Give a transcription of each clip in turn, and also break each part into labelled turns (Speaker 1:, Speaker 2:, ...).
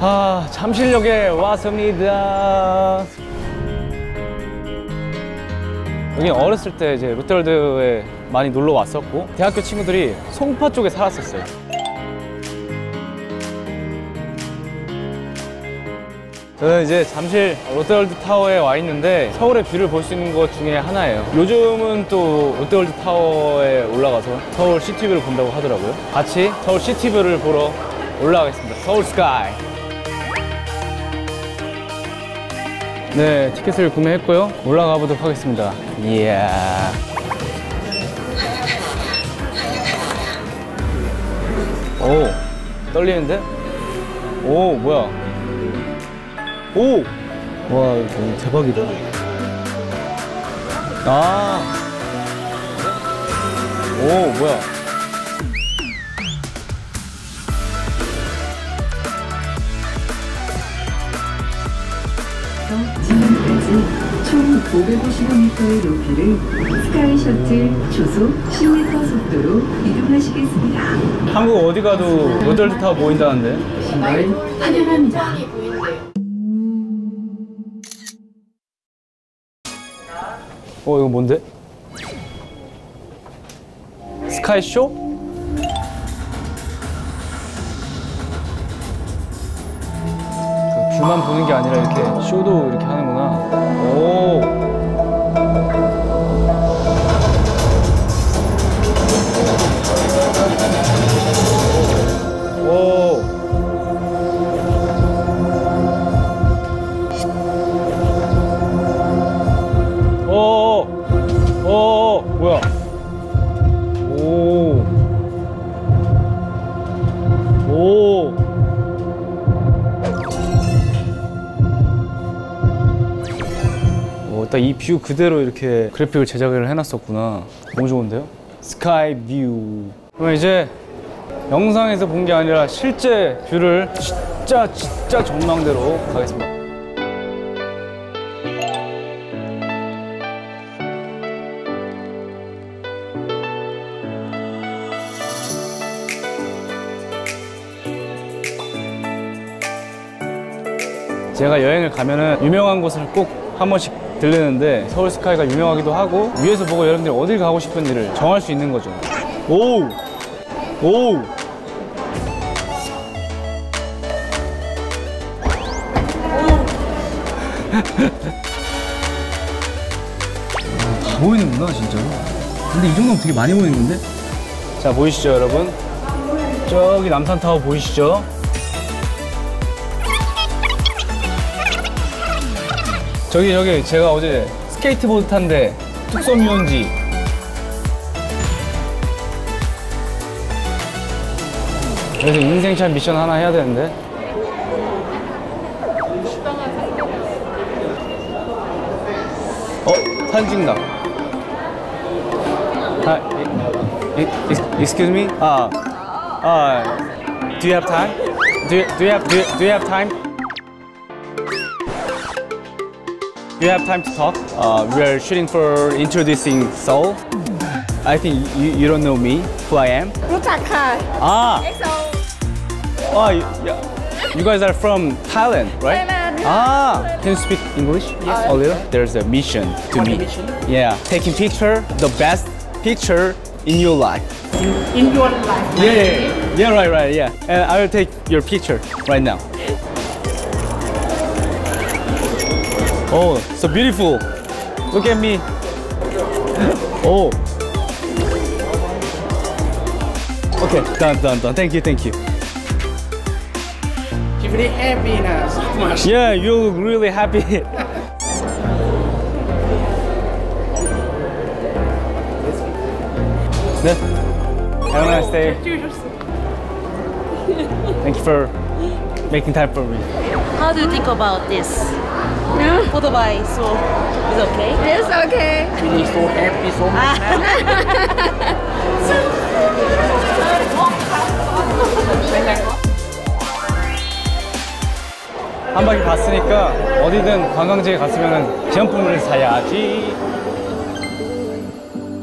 Speaker 1: 아, 잠실역에 왔습니다. 여기 어렸을 때 이제 롯데월드에 많이 놀러 왔었고 대학교 친구들이 송파 쪽에 살았었어요. 저는 이제 잠실 롯데월드 타워에 와 있는데 서울의 뷰를 볼 수 있는 것 중에 하나예요. 요즘은 또 롯데월드 타워에 올라가서 서울 시티뷰를 본다고 하더라고요. 같이 서울 시티뷰를 보러 올라가겠습니다. 서울 스카이. 네, 티켓을 구매했고요. 올라가 보도록 하겠습니다. 이야. 오, 떨리는데? 오, 뭐야? 오! 와, 이거 대박이다. 아. 오, 뭐야?
Speaker 2: 지금까지 총 550m의 높이를 스카이 셔틀 초속 10m 속도로 이동하시겠습니다.
Speaker 1: 한국 어디 가도 롯데월드 타워 보인다는데?
Speaker 2: 정말 환영합니다.
Speaker 1: 이거 뭔데? 스카이쇼? 그 뷰만 보는 게 아니라 이렇게 쇼도 이렇게 하는구나. 오. 오. 오, 뭐야? 오, 오, 딱 이 뷰 그대로 이렇게 그래픽을 제작을 해놨었구나. 너무 좋은데요? 스카이 뷰. 그럼 이제 영상에서 본 게 아니라 실제 뷰를 진짜 전망대로 가겠습니다. 제가 여행을 가면은 유명한 곳을 꼭 한 번씩 들르는데 서울 스카이가 유명하기도 하고 위에서 보고 여러분들이 어딜 가고 싶은지를 정할 수 있는 거죠. 오! 오! 다 보이는구나 진짜로. 근데 이 정도면 되게 많이 보이는 건데? 자, 보이시죠 여러분? 저기 남산타워 보이시죠? 저기 제가 어제 스케이트보드 탄데 뚝섬 유원지 그래서 인생샷 미션 하나 해야 되는데. 사진 찍는다. Excuse me? Do you have time? Do you have time? Do you have time to talk? We are shooting for introducing Seoul. I think you don't know me, who I am.
Speaker 3: รู้จักค่ะ EXO.
Speaker 1: You guys are from Thailand, right?
Speaker 3: Thailand.
Speaker 1: Can you speak English? Yes. A little. There's a mission to me. Yeah, taking picture, the best picture in your life.
Speaker 3: In your life.
Speaker 1: Yeah, right, yeah. And I will take your picture right now. Oh, so beautiful. Look at me. Oh. Okay, done. Thank you.
Speaker 4: She's very happy now, so much.
Speaker 1: Yeah, you look really happy. 네. Have a nice day. Thank you for making time for me.
Speaker 5: How do you think about this? Photobuy, so it's okay?
Speaker 3: It's okay.
Speaker 4: She's so happy, so much
Speaker 1: 한 바퀴 봤으니까 어디든 관광지에 갔으면 기념품을 사야지.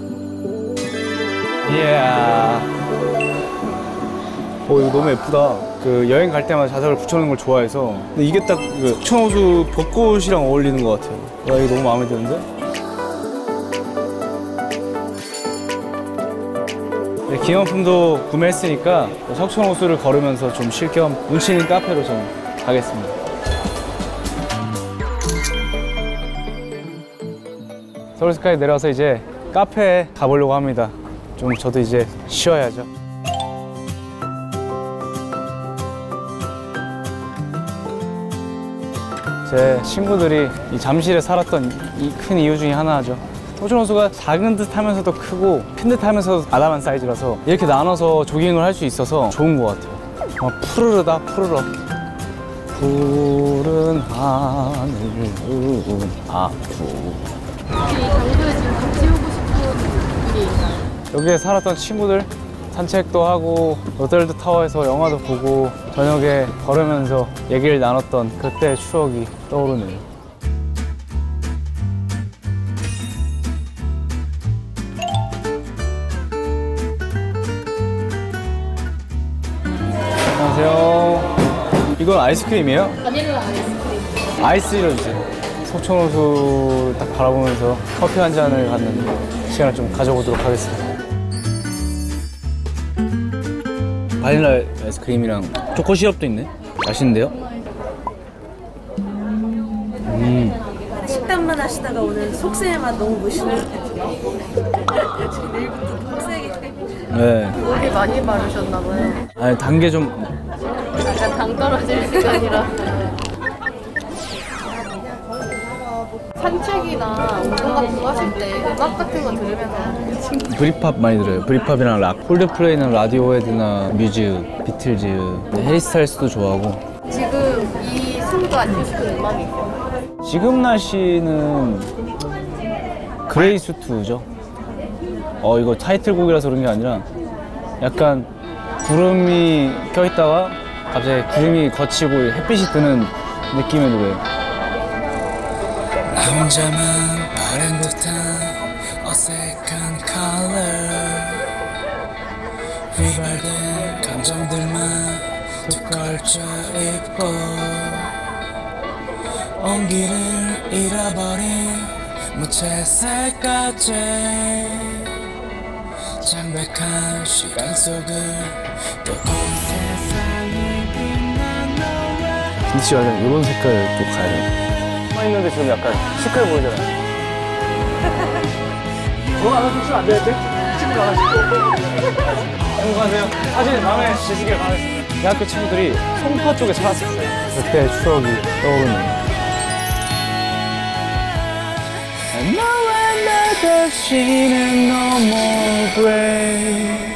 Speaker 1: 이야. 이거 너무 예쁘다. 그 여행 갈 때마다 자석을 붙여놓는 걸 좋아해서. 근데 이게 딱 그 석촌호수 벚꽃이랑 어울리는 것 같아요. 와, 이거 너무 마음에 드는데? 네, 기념품도 구매했으니까 석촌호수를 걸으면서 좀 쉴 겸 운치 있는 카페로 저는 가겠습니다. 서울스카이 내려와서 이제 카페에 가보려고 합니다. 좀 저도 이제 쉬어야죠. 제 친구들이 이 잠실에 살았던 이 큰 이유 중에 하나죠. 석촌호수가 작은 듯 하면서도 크고 큰 듯 하면서도 아담한 사이즈라서 이렇게 나눠서 조깅을 할 수 있어서 좋은 것 같아요. 정말 푸르르다 푸르러. 푸른 하늘은 아프.
Speaker 3: 이 장소에 지금 같이 오고 싶은 분이 있나요?
Speaker 1: 여기에 살았던 친구들 산책도 하고 롯데월드 타워에서 영화도 보고 저녁에 걸으면서 얘기를 나눴던 그때의 추억이 떠오르네요. 안녕하세요. 이건 아이스크림이에요?
Speaker 3: 바닐라 아이스크림.
Speaker 1: 아이스 일러주세요. 석촌호수 딱 바라보면서 커피 한 잔을 갖는 시간을 좀 가져보도록 하겠습니다. 바닐라 아이스크림이랑 초코 시럽도 있네. 맛있는데요?
Speaker 5: 식단만 하시다가 오늘 속세의 맛 너무 보시네요. 내일부터 속세게.
Speaker 1: 네.
Speaker 3: 물이 많이 마르셨나봐요.
Speaker 1: 아니, 단 게 좀.
Speaker 3: 약간 당 떨어질 시간이라. 산책이나 운동 같은 거 하실 때 음악 같은 거 들으면서
Speaker 1: 브리팝 많이 들어요. 브리팝이랑 락. 콜드플레이는 라디오헤드나 뮤즈, 비틀즈, 해리스타일스도 좋아하고.
Speaker 3: 지금 이 순간 듣고 싶은 음악이 있어요?
Speaker 1: 지금 날씨는 그레이 수트죠. 이거 타이틀곡이라서 그런 게 아니라 약간 구름이 껴있다가 갑자기 구름이 걷히고 햇빛이 뜨는 느낌의 노래.
Speaker 6: 나 혼자만 바른 듯한 어색한 컬러 휘발된 감정들만 툭 걸쳐 입고 온기를 잃어버린 무채색같이 창백한 시간 속을 또 온 세상이 빛난 너와
Speaker 1: 김치 가면 이런 색깔 또 가야 돼요. 서 있는데 지금 약간 시크해 보이잖아요. 저거 안 하시면 안 되는데? 친구 안 하시고. 행복하세요. 사진 마음에 드시길 바라겠습니다. 대학교 친구들이 송파 쪽에 살았었어요. 그때 추억이 떠오르네요. 너와 나 다시는 no more gray.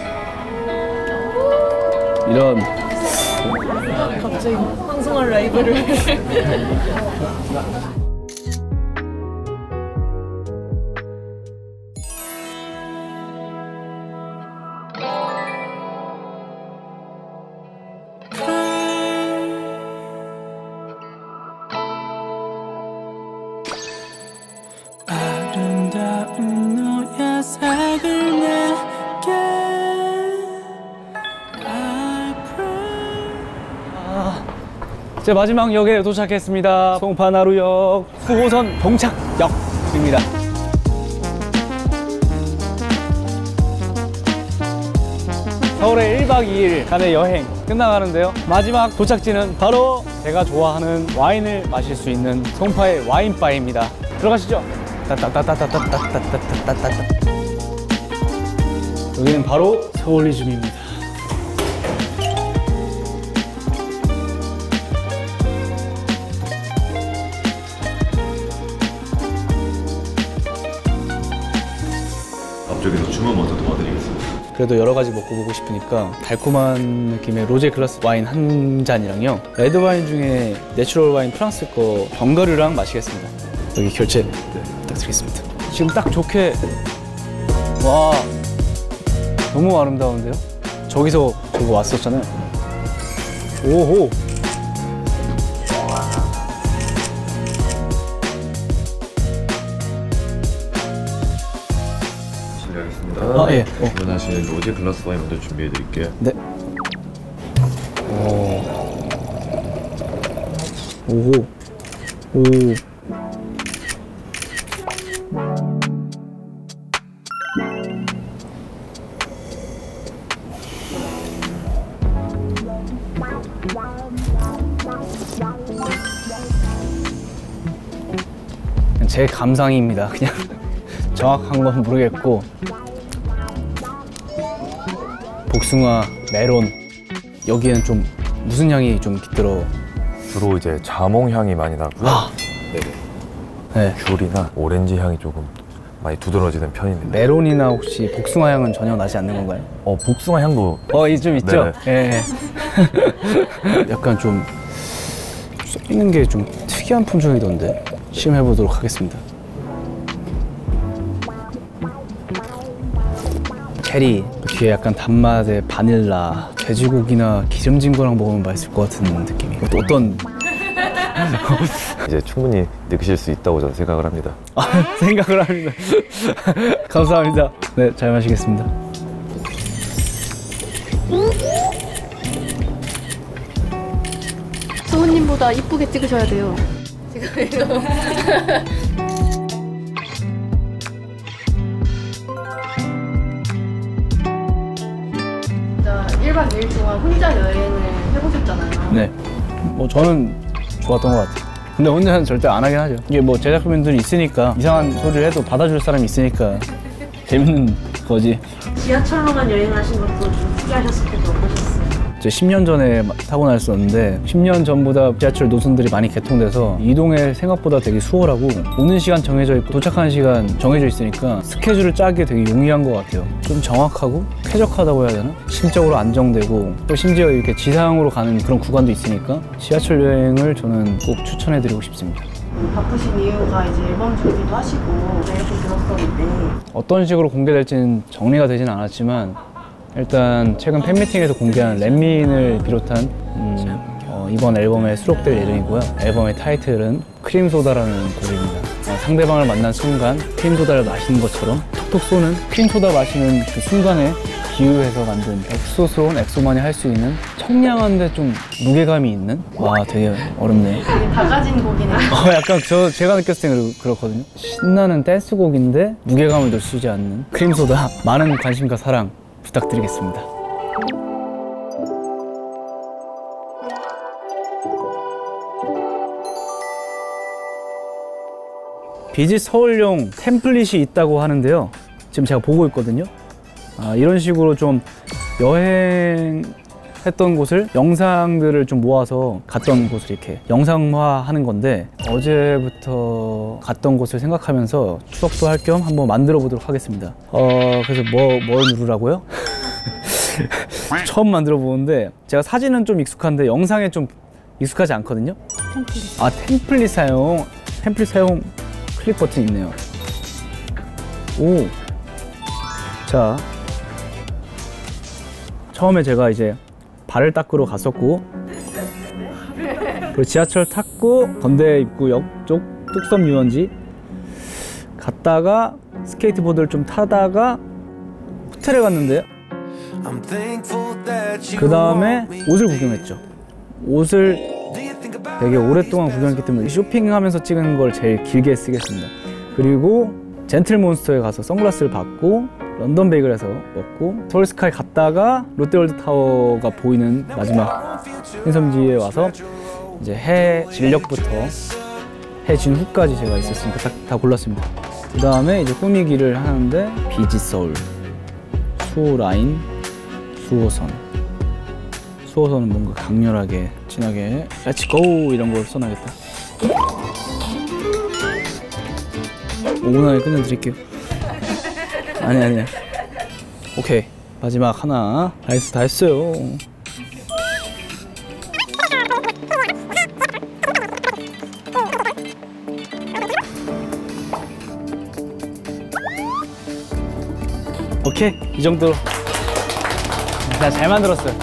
Speaker 1: 이런
Speaker 5: 갑자기 방송할 라이브를.
Speaker 6: 아름다운 너의 색을 내게 I pray.
Speaker 1: 제 마지막 역에 도착했습니다. 송파나루역 수호선 동착역입니다. 서울에 1박 2일 간의 여행 끝나가는데요. 마지막 도착지는 바로 제가 좋아하는 와인을 마실 수 있는 송파의 와인바입니다. 들어가시죠. 따따따따따따따따따따따. 여기는 바로 서울리즘입니다.
Speaker 7: 앞쪽에서 주문 먼저 도와드리겠습니다.
Speaker 1: 그래도 여러 가지 먹고 보고 싶으니까 달콤한 느낌의 로제 글라스 와인 한 잔이랑요. 레드 와인 중에 내추럴 와인 프랑스 거 견과류랑 마시겠습니다. 여기 결제 부탁드리겠습니다. 지금 딱 좋게. 와, 너무 아름다운데요? 저기서 저거 왔었잖아요. 오호.
Speaker 7: 실례하겠습니다.
Speaker 1: 아, 예.
Speaker 7: 주문하신 로제 글라스 와인 먼저 준비해드릴게요.
Speaker 1: 네. 오. 오. 제 감상입니다. 그냥 정확한 건 모르겠고 복숭아, 메론 여기에는 좀 무슨 향이 좀 깃들어?
Speaker 8: 주로 이제 자몽 향이 많이 나고요. 네. 귤이나 오렌지 향이 조금 많이 두드러지는 편입니다.
Speaker 1: 메론이나 혹시 복숭아 향은 전혀 나지 않는 건가요?
Speaker 8: 복숭아 향도
Speaker 1: 좀 있죠? 예. 약간 좀 섞이는 게 좀 특이한 품종이던데 시음해 보도록 하겠습니다. 체리, 뒤에 약간 단맛의 바닐라, 돼지고기나 기름진 거랑 먹으면 맛있을 것 같은 느낌이. 어떤
Speaker 8: 이제 충분히 느끼실 수 있다고 저는 생각을 합니다.
Speaker 1: 생각을 합니다. 감사합니다. 네, 잘 마시겠습니다.
Speaker 3: 소은님보다 이쁘게 찍으셔야 돼요. 지금 이거. 진짜 1박 2일 동안 혼자 여행을 해보셨잖아요.
Speaker 1: 네. 저는 좋았던 것 같아요. 근데 혼자는 절대 안 하긴 하죠. 이게 제작진분들이 있으니까 이상한 소리를 해도 받아줄 사람이 있으니까 재밌는 거지.
Speaker 5: 지하철로만 여행하신 것도 좀 특이하셨을 텐데 어떠셨어요?
Speaker 1: 이제 10년 전에 타고 다녔었는데 10년 전보다 지하철 노선들이 많이 개통돼서 이동이 생각보다 되게 수월하고 오는 시간 정해져 있고 도착하는 시간 정해져 있으니까 스케줄을 짜기 되게 용이한 것 같아요. 좀 정확하고 쾌적하다고 해야 되나? 심적으로 안정되고 또 심지어 이렇게 지상으로 가는 그런 구간도 있으니까 지하철 여행을 저는 꼭 추천해드리고 싶습니다.
Speaker 5: 바쁘신 이유가 이제 앨범 준비도 하시고 이렇게 들었었는데
Speaker 1: 어떤 식으로 공개될지는 정리가 되진 않았지만 일단 최근 팬미팅에서 공개한 렛민을 비롯한 이번 앨범에 수록될 예정이고요. 앨범의 타이틀은 크림소다라는 곡입니다. 상대방을 만난 순간 크림소다를 마시는 것처럼 톡톡 쏘는 크림소다 마시는 그 순간에 비유해서 만든 엑소스러운 엑소만이 할 수 있는 청량한데 좀 무게감이 있는? 와, 되게 어렵네요.
Speaker 3: 다 가진 곡이네요.
Speaker 1: 약간 제가 느꼈을 때 그렇거든요. 신나는 댄스곡인데 무게감을 느끼지 않는 크림소다. 많은 관심과 사랑 부탁드리겠습니다. 비짓 서울용 템플릿이 있다고 하는데요. 지금 제가 보고 있거든요. 이런 식으로 좀 여행했던 곳을 영상들을 좀 모아서 갔던 곳을 이렇게 영상화하는 건데 어제부터 갔던 곳을 생각하면서 추억도 할 겸 한번 만들어 보도록 하겠습니다. 그래서 뭘 누르라고요? 처음 만들어 보는데 제가 사진은 좀 익숙한데 영상에 좀 익숙하지 않거든요. 템플릿 사용 클릭 버튼 있네요. 오, 자, 처음에 제가 이제 발을 닦으러 갔었고 그리고 지하철 탔고 건대 입구역 쪽 뚝섬 유원지 갔다가 스케이트보드를 좀 타다가 호텔에 갔는데요. 그 다음에 옷을 구경했죠. 옷을 되게 오랫동안 구경했기 때문에 쇼핑하면서 찍은 걸 제일 길게 쓰겠습니다. 그리고 젠틀몬스터에 가서 선글라스를 받고 런던 베이글에서 먹고 서울스카이 갔다가 롯데월드 타워가 보이는 마지막 행섬지에 와서 이제 해 진력부터 해 진 후까지 제가 있었으니까 다 골랐습니다. 그 다음에 이제 꾸미기를 하는데 비짓 서울, 수호 라인, 수호선은 뭔가 강렬하게 진하게 렛츠고 이런 걸 써놔야겠다. 5분 안에 끝내드릴게요. 아니야. 오케이, 마지막 하나. 다 했어요. 오케이, 이 정도로. 나 잘 만들었어요.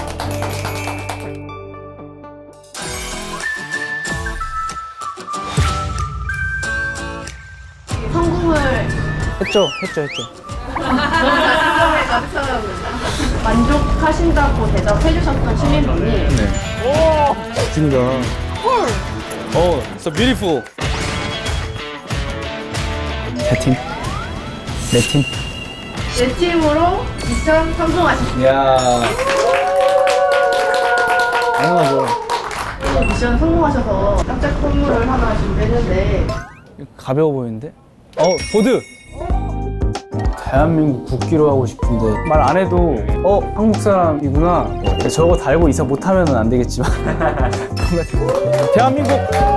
Speaker 3: 성공을
Speaker 1: 했죠.
Speaker 3: 만족하신다고 대답해주셨던 시민분이
Speaker 1: 네. 오, 진짜. so beautiful. 세 팀. 네 팀.
Speaker 3: 내 팀으로 미션 성공하셨습니다.
Speaker 1: 야. 당연하죠.
Speaker 3: 미션 성공하셔서 깜짝 선물을 하나 준비했는데
Speaker 1: 가벼워 보이는데? 보드! 대한민국 국기로 하고 싶은데 말 안 해도 한국 사람이구나. 저거 달고 이상 못하면 안 되겠지만 대한민국!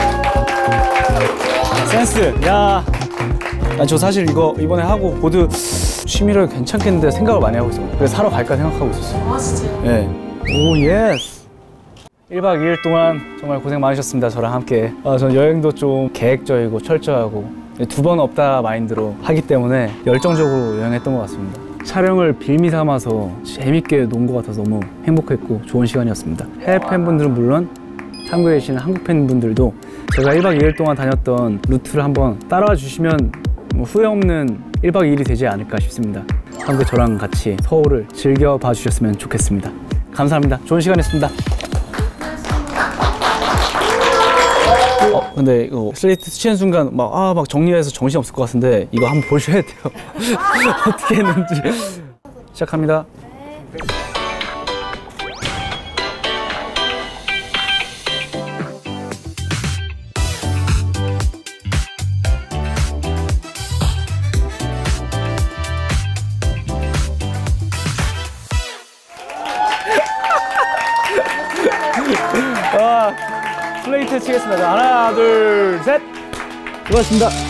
Speaker 1: 센스! 야! 저 사실 이거 이번에 하고 보드 취미를 괜찮겠는데 생각을 많이 하고 있어요. 그래서 사러 갈까 생각하고 있었어요.
Speaker 3: 아 진짜요?
Speaker 1: 네. 오 예스! 1박 2일 동안 정말 고생 많으셨습니다. 저랑 함께. 저는 여행도 좀 계획적이고 철저하고 두 번 없다 마인드로 하기 때문에 열정적으로 여행했던 것 같습니다. 촬영을 빌미 삼아서 재밌게 논 것 같아서 너무 행복했고 좋은 시간이었습니다. 해외 팬분들은 물론 한국에 계시는 한국 팬분들도 제가 1박 2일 동안 다녔던 루트를 한번 따라와 주시면 후회 없는 1박 2일이 되지 않을까 싶습니다. 함께 저랑 같이 서울을 즐겨봐 주셨으면 좋겠습니다. 감사합니다. 좋은 시간이었습니다. 근데 이거 슬레이트 스치는 순간 막 정리해서 정신 없을 것 같은데 이거 한번 보셔야 돼요. 어떻게 했는지. 시작합니다. 슬레이트 치겠습니다. 하나, 둘, 셋. 수고하셨습니다.